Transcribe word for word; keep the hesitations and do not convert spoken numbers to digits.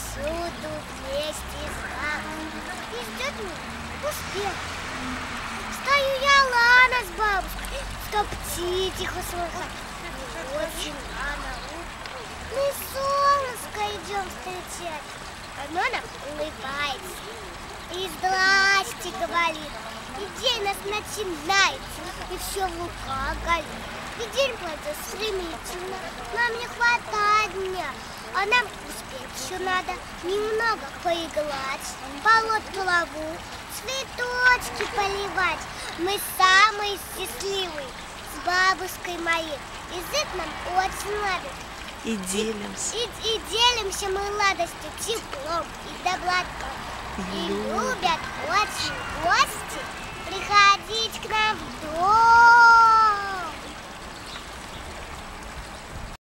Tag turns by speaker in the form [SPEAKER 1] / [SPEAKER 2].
[SPEAKER 1] Всюду вместе с нами. И ждет меня успех. Стою я Лана с бабушкой, чтоб птичьих услышать. Очень рано утром мы солнышко идем встречать. Оно нам улыбается и здрасте говорит. И день нас начинается, и все в луках горит. И день пройдет стремительно, нам не хватает дня. А нам успеть еще надо немного поиграть, полоть траву, цветочки поливать. Мы самые счастливые с бабушкой моей. Язык нам очень ладит.
[SPEAKER 2] И делимся.
[SPEAKER 1] И, и делимся мы радостью, теплом и добротой. И любят очень гости приходить к нам в дом.